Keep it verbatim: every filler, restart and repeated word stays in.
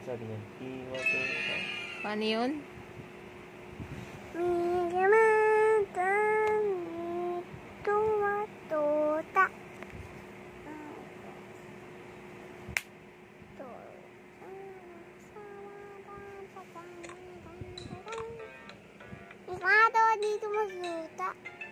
sabi niya? Iwato ka. Paano yun? Tuwatuta. Ismado dito masuta.